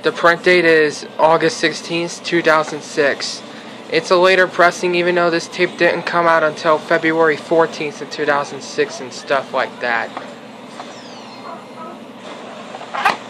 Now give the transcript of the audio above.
The print date is August 16th, 2006. It's a later pressing, even though this tape didn't come out until February 14th of 2006 and stuff like that.